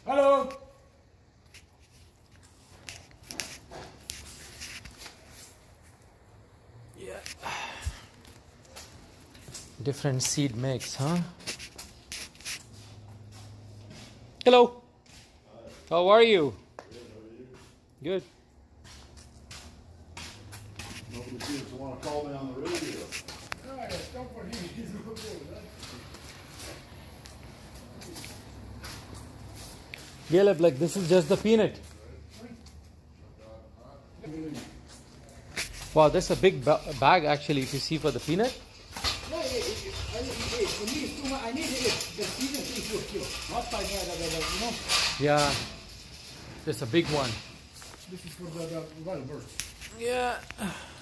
Hello. Yeah. Different seed mix, huh? Hello. How are you? Good. Nobody seems to want to call me on the radio. Caleb, like this is just the peanut. Wow, that's a big bag actually, if you see, for the peanut. No, for me it's too much. I need the season is good, not like you know. Yeah, that's a big one. This is for the wild birds. Yeah.